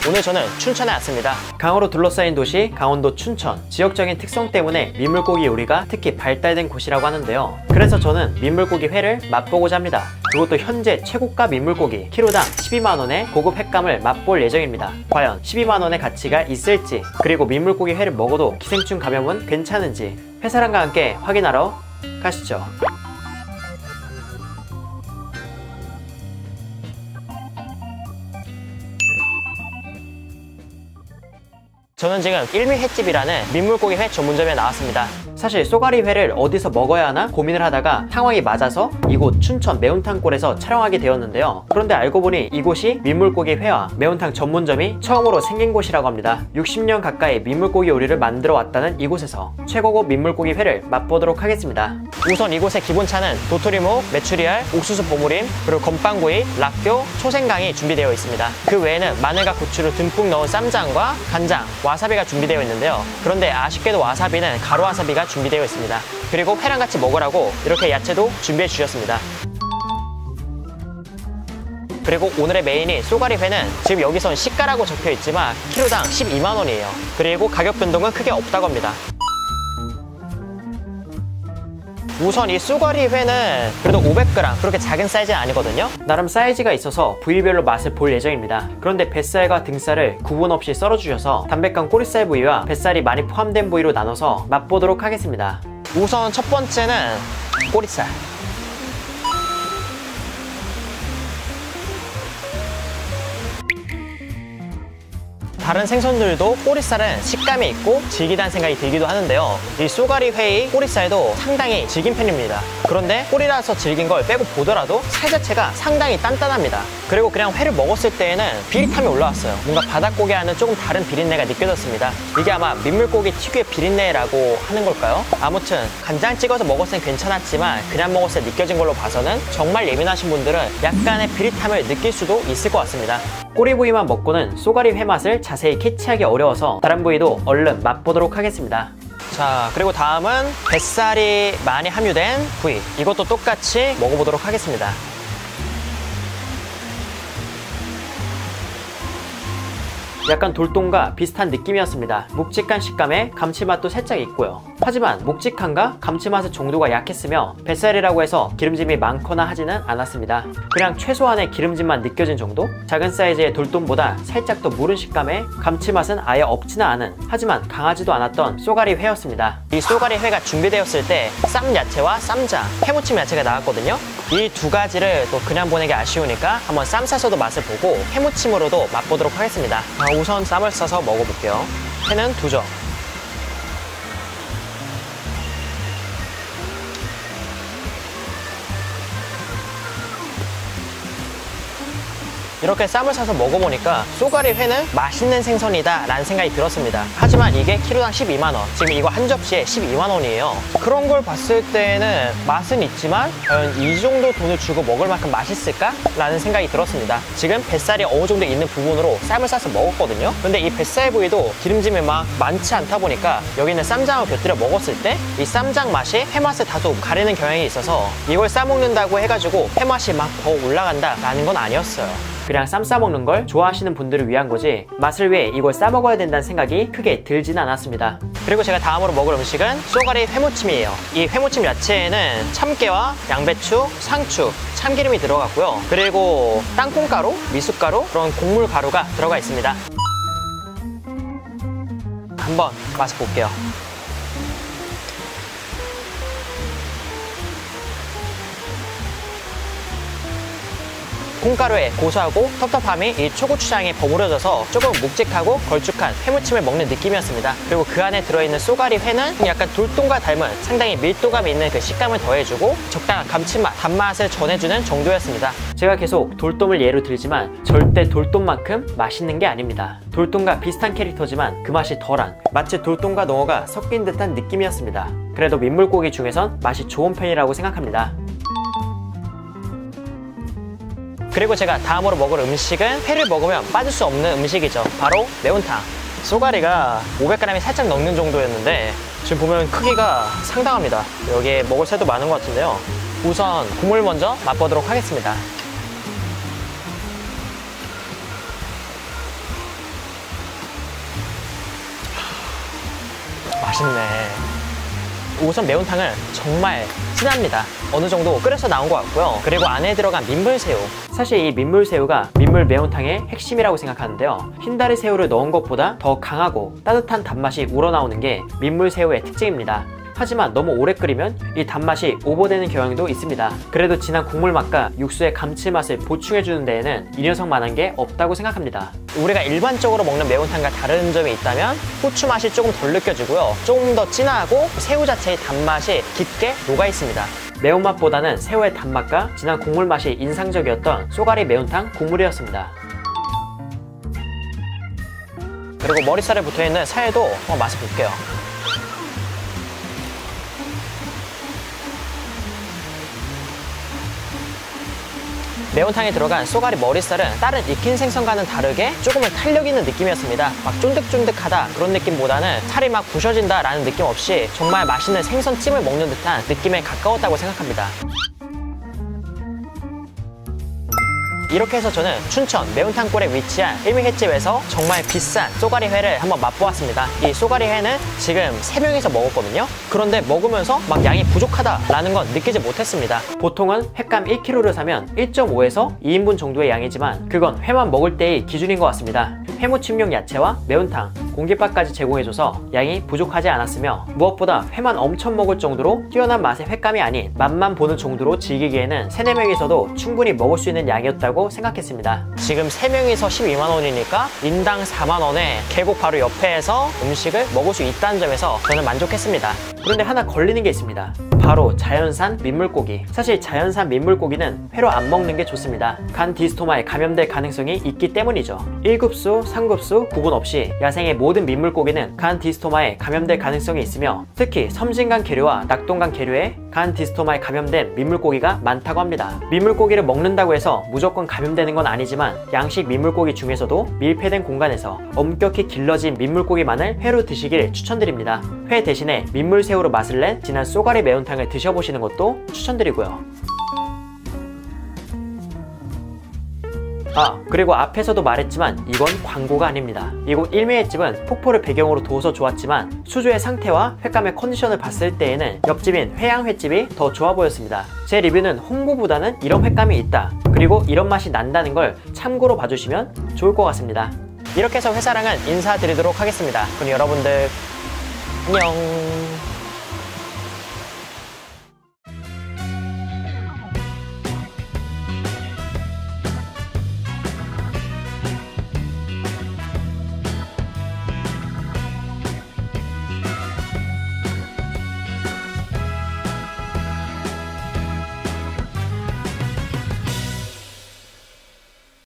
오늘 저는 춘천에 왔습니다. 강으로 둘러싸인 도시 강원도 춘천. 지역적인 특성 때문에 민물고기 요리가 특히 발달된 곳이라고 하는데요. 그래서 저는 민물고기 회를 맛보고자 합니다. 그것도 현재 최고가 민물고기 키로당 12만원의 고급 횟감을 맛볼 예정입니다. 과연 12만원의 가치가 있을지, 그리고 민물고기 회를 먹어도 기생충 감염은 괜찮은지 회사람과 함께 확인하러 가시죠. 저는 지금 일미횟집이라는 민물고기 회 전문점에 나왔습니다. 사실 쏘가리 회를 어디서 먹어야 하나 고민을 하다가 상황이 맞아서 이곳 춘천 매운탕골에서 촬영하게 되었는데요. 그런데 알고 보니 이곳이 민물고기 회와 매운탕 전문점이 처음으로 생긴 곳이라고 합니다. 60년 가까이 민물고기 요리를 만들어 왔다는 이곳에서 최고급 민물고기 회를 맛보도록 하겠습니다. 우선 이곳의 기본차는 도토리묵, 메추리알, 옥수수 버무림, 그리고 건빵구이, 락교, 초생강이 준비되어 있습니다. 그 외에는 마늘과 고추를 듬뿍 넣은 쌈장과 간장, 와사비가 준비되어 있는데요. 그런데 아쉽게도 와사비는 가루 와사비가 준비되어 있습니다. 그리고 회랑 같이 먹으라고 이렇게 야채도 준비해 주셨습니다. 그리고 오늘의 메인이 쏘가리 회는 지금 여기선 시가라고 적혀 있지만 키로당 12만원이에요. 그리고 가격 변동은 크게 없다고 합니다. 우선 이 쏘가리 회는 그래도 500g, 그렇게 작은 사이즈는 아니거든요. 나름 사이즈가 있어서 부위별로 맛을 볼 예정입니다. 그런데 뱃살과 등살을 구분 없이 썰어주셔서 담백한 꼬리살 부위와 뱃살이 많이 포함된 부위로 나눠서 맛보도록 하겠습니다. 우선 첫 번째는 꼬리살. 다른 생선들도 꼬리살은 식감이 있고 질기다는 생각이 들기도 하는데요. 이 쏘가리 회의 꼬리살도 상당히 질긴 편입니다. 그런데 꼬리라서 질긴 걸 빼고 보더라도 살 자체가 상당히 단단합니다. 그리고 그냥 회를 먹었을 때에는 비릿함이 올라왔어요. 뭔가 바닷고기와는 조금 다른 비린내가 느껴졌습니다. 이게 아마 민물고기 특유의 비린내라고 하는 걸까요? 아무튼 간장 찍어서 먹었을 땐 괜찮았지만 그냥 먹었을 때 느껴진 걸로 봐서는 정말 예민하신 분들은 약간의 비릿함을 느낄 수도 있을 것 같습니다. 꼬리 부위만 먹고는 쏘가리 회 맛을 자세히 캐치하기 어려워서 다른 부위도 얼른 맛보도록 하겠습니다. 자, 그리고 다음은 뱃살이 많이 함유된 부위, 이것도 똑같이 먹어보도록 하겠습니다. 약간 돌돔과 비슷한 느낌이었습니다. 묵직한 식감에 감칠맛도 살짝 있고요. 하지만 묵직함과 감칠맛의 정도가 약했으며 뱃살이라고 해서 기름짐이 많거나 하지는 않았습니다. 그냥 최소한의 기름짐만 느껴진 정도? 작은 사이즈의 돌돔보다 살짝 더 무른 식감에 감칠맛은 아예 없지는 않은, 하지만 강하지도 않았던 쏘가리 회였습니다. 이 쏘가리 회가 준비되었을 때 쌈 야채와 쌈장, 회무침 야채가 나왔거든요. 이 두 가지를 또 그냥 보내기 아쉬우니까 한번 쌈 싸서도 맛을 보고 회무침으로도 맛보도록 하겠습니다. 우선 쌈을 싸서 먹어볼게요. 회는 2점. 이렇게 쌈을 싸서 먹어보니까 쏘가리 회는 맛있는 생선이다 라는 생각이 들었습니다. 하지만 이게 키로당 12만원, 지금 이거 한 접시에 12만원이에요 그런 걸 봤을 때는 맛은 있지만 과연 이 정도 돈을 주고 먹을 만큼 맛있을까? 라는 생각이 들었습니다. 지금 뱃살이 어느 정도 있는 부분으로 쌈을 싸서 먹었거든요. 근데 이 뱃살 부위도 기름짐이 막 많지 않다 보니까 여기는 쌈장을 곁들여 먹었을 때 이 쌈장 맛이 회맛을 다소 가리는 경향이 있어서 이걸 싸먹는다고 해가지고 회맛이 막 더 올라간다 라는 건 아니었어요. 그냥 쌈 싸먹는 걸 좋아하시는 분들을 위한 거지 맛을 위해 이걸 싸먹어야 된다는 생각이 크게 들진 않았습니다. 그리고 제가 다음으로 먹을 음식은 쏘가리 회무침이에요. 이 회무침 야채에는 참깨와 양배추, 상추, 참기름이 들어갔고요. 그리고 땅콩가루, 미숫가루, 그런 곡물 가루가 들어가 있습니다. 한번 맛을 볼게요. 콩가루의 고소하고 텁텁함이 이 초고추장에 버무려져서 조금 묵직하고 걸쭉한 회무침을 먹는 느낌이었습니다. 그리고 그 안에 들어있는 쏘가리 회는 약간 돌돔과 닮은 상당히 밀도감 있는 그 식감을 더해주고 적당한 감칠맛, 단맛을 전해주는 정도였습니다. 제가 계속 돌돔을 예로 들지만 절대 돌돔만큼 맛있는 게 아닙니다. 돌돔과 비슷한 캐릭터지만 그 맛이 덜한, 마치 돌돔과 농어가 섞인 듯한 느낌이었습니다. 그래도 민물고기 중에선 맛이 좋은 편이라고 생각합니다. 그리고 제가 다음으로 먹을 음식은 회를 먹으면 빠질 수 없는 음식이죠. 바로 매운탕. 쏘가리가 500g이 살짝 넘는 정도였는데 지금 보면 크기가 상당합니다. 여기에 먹을 새도 많은 것 같은데요. 우선 국물 먼저 맛보도록 하겠습니다. 맛있네. 우선 매운탕은 정말 진합니다. 어느 정도 끓여서 나온 것 같고요. 그리고 안에 들어간 민물새우. 사실 이 민물새우가 민물 매운탕의 핵심이라고 생각하는데요. 흰다리 새우를 넣은 것보다 더 강하고 따뜻한 단맛이 우러나오는 게 민물새우의 특징입니다. 하지만 너무 오래 끓이면 이 단맛이 오버되는 경향도 있습니다. 그래도 진한 국물 맛과 육수의 감칠맛을 보충해주는 데에는 이 녀석만한 게 없다고 생각합니다. 우리가 일반적으로 먹는 매운탕과 다른 점이 있다면 후추 맛이 조금 덜 느껴지고요. 조금 더 진하고 새우 자체의 단맛이 깊게 녹아 있습니다. 매운맛보다는 새우의 단맛과 진한 국물 맛이 인상적이었던 쏘가리 매운탕 국물이었습니다. 그리고 머리살에 붙어있는 살도 맛을 볼게요. 매운탕에 들어간 쏘가리 머리살은 다른 익힌 생선과는 다르게 조금은 탄력 있는 느낌이었습니다. 막 쫀득쫀득하다 그런 느낌보다는 살이 막 부셔진다 라는 느낌 없이 정말 맛있는 생선찜을 먹는 듯한 느낌에 가까웠다고 생각합니다. 이렇게 해서 저는 춘천 매운탕골에 위치한 일미횟집에서 정말 비싼 쏘가리 회를 한번 맛보았습니다. 이 쏘가리 회는 지금 3명이서 먹었거든요. 그런데 먹으면서 막 양이 부족하다라는 건 느끼지 못했습니다. 보통은 횟감 1kg를 사면 1.5에서 2인분 정도의 양이지만 그건 회만 먹을 때의 기준인 것 같습니다. 회무침용 야채와 매운탕, 공깃밥까지 제공해줘서 양이 부족하지 않았으며 무엇보다 회만 엄청 먹을 정도로 뛰어난 맛의 횟감이 아닌 맛만 보는 정도로 즐기기에는 3, 4명이서도 충분히 먹을 수 있는 양이었다고 생각했습니다. 지금 3명이서 12만원이니까 인당 4만원에 계곡 바로 옆에서 음식을 먹을 수 있다는 점에서 저는 만족했습니다. 그런데 하나 걸리는 게 있습니다. 바로 자연산 민물고기. 사실 자연산 민물고기는 회로 안 먹는 게 좋습니다. 간 디스토마에 감염될 가능성이 있기 때문이죠. 1급수, 3급수 구분 없이 야생의 모든 민물고기는 간 디스토마에 감염될 가능성이 있으며 특히 섬진강 계류와 낙동강 계류에 간 디스토마에 감염된 민물고기가 많다고 합니다. 민물고기를 먹는다고 해서 무조건 감염되는 건 아니지만 양식 민물고기 중에서도 밀폐된 공간에서 엄격히 길러진 민물고기만을 회로 드시길 추천드립니다. 회 대신에 민물새우로 맛을 낸 진한 쏘가리 매운탕을 드셔보시는 것도 추천드리고요. 그리고 앞에서도 말했지만 이건 광고가 아닙니다. 이곳 일미횟집은 폭포를 배경으로 두어서 좋았지만 수조의 상태와 횟감의 컨디션을 봤을 때에는 옆집인 회양횟집이 더 좋아 보였습니다. 제 리뷰는 홍보보다는 이런 횟감이 있다, 그리고 이런 맛이 난다는 걸 참고로 봐주시면 좋을 것 같습니다. 이렇게 해서 회사랑은 인사드리도록 하겠습니다. 그럼 여러분들 안녕.